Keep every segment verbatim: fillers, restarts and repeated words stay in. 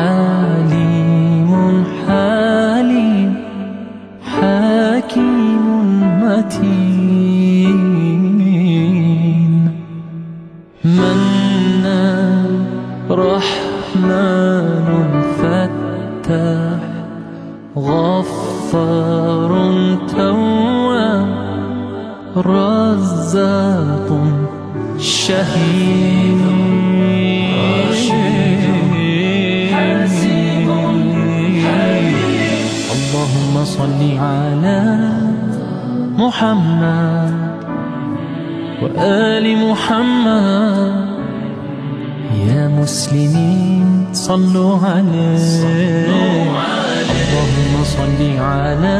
عليم حليم حكيم متين منان رحمن فتاح غفار تواب رزاق شهيد حسيب حليم. اللهم صل على محمد وآل محمد. يا مسلمين صلوا عليه. اللهم صل على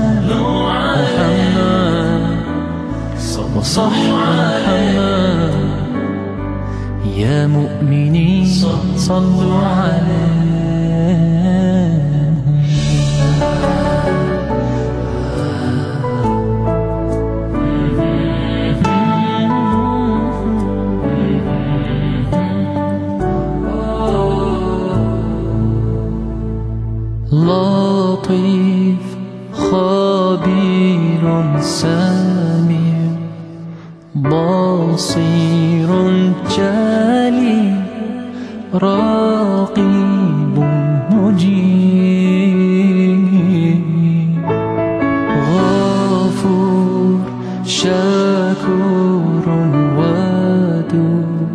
محمد وصح محمد. يا مؤمنين صلوا عليه. لطيف خبير سميع بصير جليل رقيب مجيب غفور شكور ودود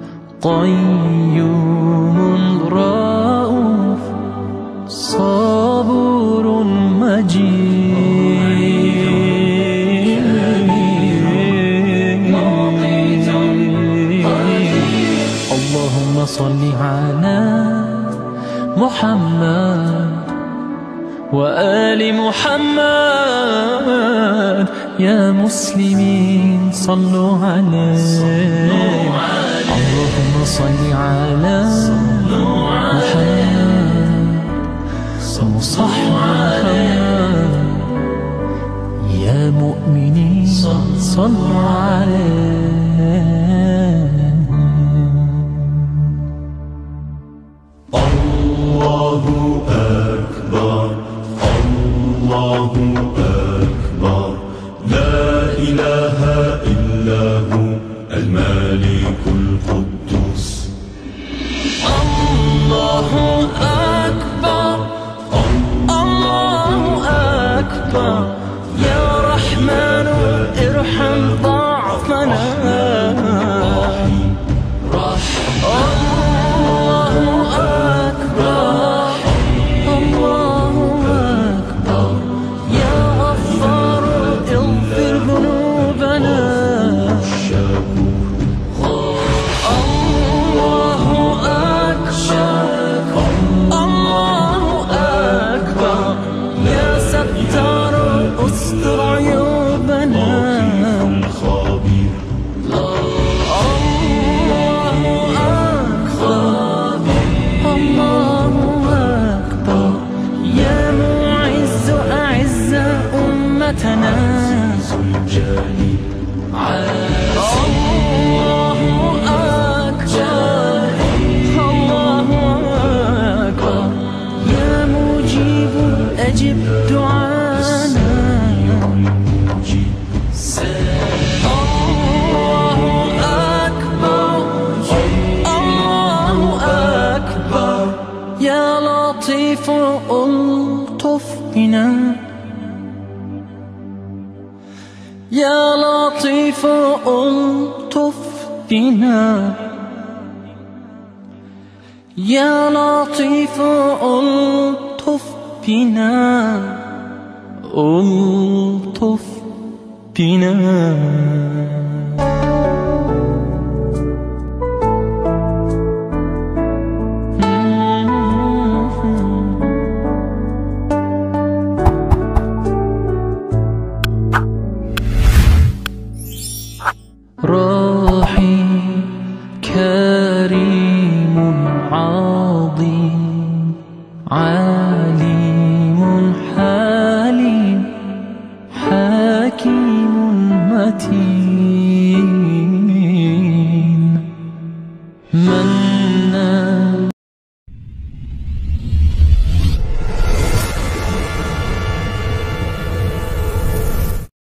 قيوم رؤوف صبور مجيد. اللهم صل على محمد وآل محمد. يا مسلمين صلوا عليه. اللهم صل على محمد وصح محمد. يا مؤمنين صلوا عليه. الله أكبر الله أكبر لا إله إلا هو الملك القدوس. الله أكبر الله أكبر يا رحمن ارحم ضعفنا. استر عيوبنا. خبير الله أكبر الله أكبر يا معز أعز أمتنا. الجليل الله أكبر الله أكبر يا مجيب أجب دعاء. يا لطيف ألطف بنا يا لطيف ألطف بنا يا لطيف ألطف بنا ألطف بنا. رحيم كريم عظيم عليم حليم حكيم متين